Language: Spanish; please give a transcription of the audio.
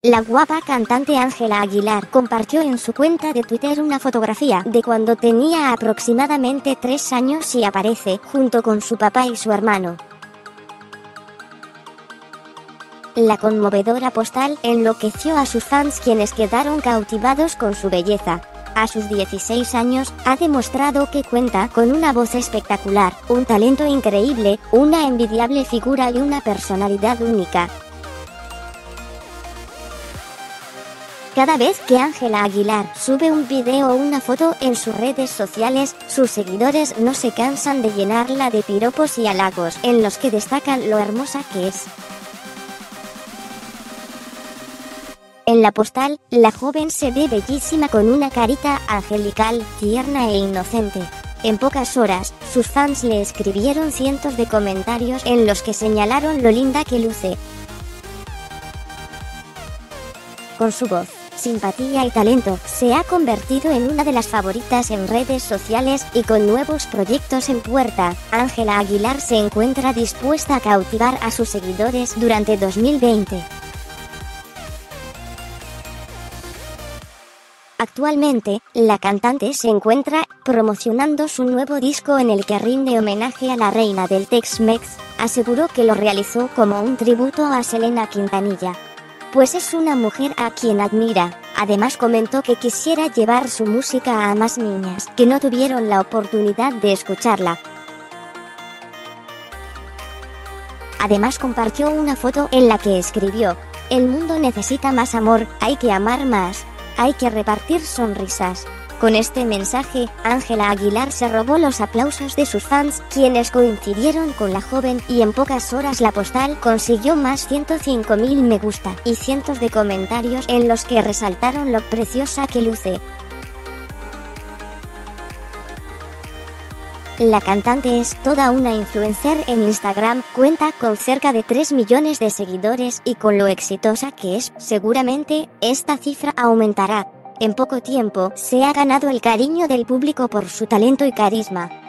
La guapa cantante Ángela Aguilar compartió en su cuenta de Twitter una fotografía de cuando tenía aproximadamente 3 años y aparece junto con su papá y su hermano. La conmovedora postal enloqueció a sus fans, quienes quedaron cautivados con su belleza. A sus 16 años, ha demostrado que cuenta con una voz espectacular, un talento increíble, una envidiable figura y una personalidad única. Cada vez que Ángela Aguilar sube un video o una foto en sus redes sociales, sus seguidores no se cansan de llenarla de piropos y halagos, en los que destacan lo hermosa que es. En la postal, la joven se ve bellísima con una carita angelical, tierna e inocente. En pocas horas, sus fans le escribieron cientos de comentarios en los que señalaron lo linda que luce. Con su voz, simpatía y talento, se ha convertido en una de las favoritas en redes sociales y con nuevos proyectos en puerta. Ángela Aguilar se encuentra dispuesta a cautivar a sus seguidores durante 2020. Actualmente, la cantante se encuentra promocionando su nuevo disco en el que rinde homenaje a la reina del Tex-Mex. Aseguró que lo realizó como un tributo a Selena Quintanilla, pues es una mujer a quien admira. Además comentó que quisiera llevar su música a más niñas que no tuvieron la oportunidad de escucharla. Además compartió una foto en la que escribió: "El mundo necesita más amor, hay que amar más, hay que repartir sonrisas". Con este mensaje, Ángela Aguilar se robó los aplausos de sus fans, quienes coincidieron con la joven, y en pocas horas la postal consiguió más 105.000 me gusta y cientos de comentarios en los que resaltaron lo preciosa que luce. La cantante es toda una influencer en Instagram, cuenta con cerca de 3 millones de seguidores y con lo exitosa que es, seguramente, esta cifra aumentará. En poco tiempo, se ha ganado el cariño del público por su talento y carisma.